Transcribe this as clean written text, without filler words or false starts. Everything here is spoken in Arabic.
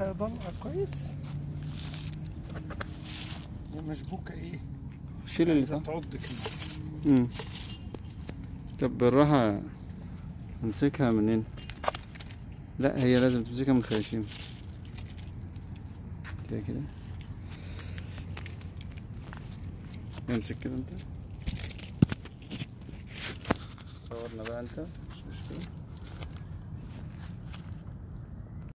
بالراحة ضلع كويس. هي مشبوكة ايه؟ شيل اللي عايزة تحت. تعض كده. طب بالراحة، امسكها منين؟ لا هي لازم تمسكها من الخياشيم كده كده. امسك كده انت، صورنا بقى انت، مش مشكلة.